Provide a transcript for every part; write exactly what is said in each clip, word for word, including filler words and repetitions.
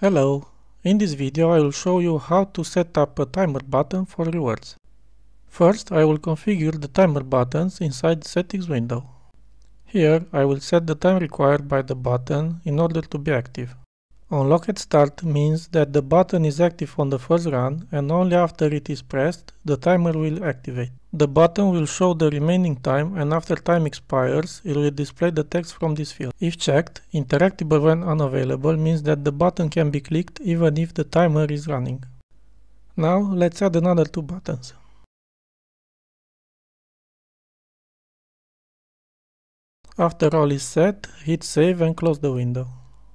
Hello, in this video I will show you how to set up a timer button for rewards. First, I will configure the timer buttons inside the settings window. Here I will set the time required by the button in order to be active. Unlocked start means that the button is active on the first run and only after it is pressed the timer will activate. The button will show the remaining time and after time expires it will display the text from this field. If checked, interactable when unavailable means that the button can be clicked even if the timer is running. Now let's add another two buttons. After all is set, hit save and close the window.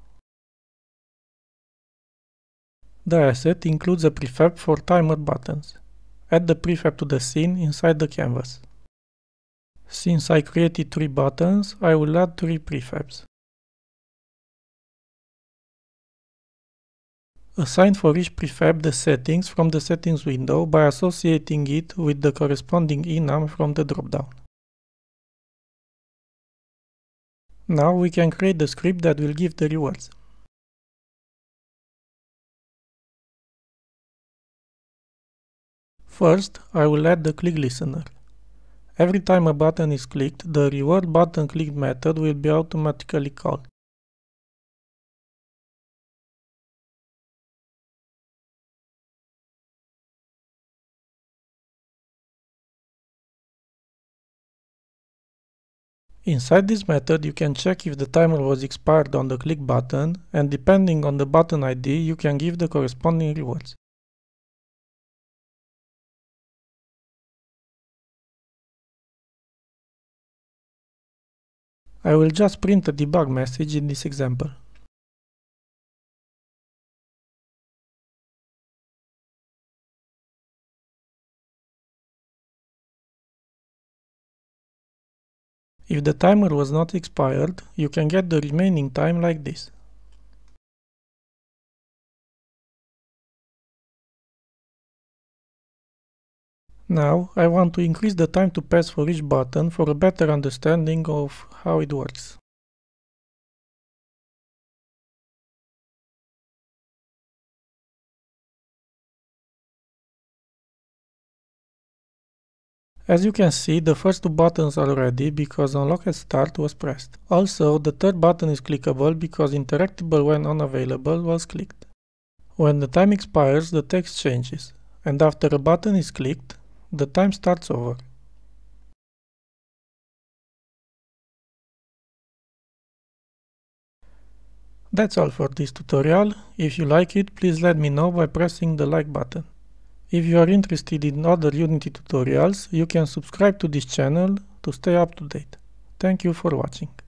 The asset includes a prefab for timer buttons. Add the prefab to the scene inside the canvas. Since I created three buttons, I will add three prefabs. Assign for each prefab the settings from the settings window by associating it with the corresponding enum from the dropdown. Now we can create the script that will give the rewards. First, I will add the click listener. Every time a button is clicked, the reward button click method will be automatically called. Inside this method you can check if the timer was expired on the click button, and depending on the button I D you can give the corresponding rewards. I will just print a debug message in this example. If the timer was not expired, you can get the remaining time like this. Now, I want to increase the time to pass for each button for a better understanding of how it works. As you can see, the first two buttons are ready because Unlocked Start was pressed. Also, the third button is clickable because Interactable when unavailable was clicked. When the time expires, the text changes, and after a button is clicked, the time starts over. That's all for this tutorial. If you like it, please let me know by pressing the like button. If you are interested in other Unity tutorials, you can subscribe to this channel to stay up to date. Thank you for watching.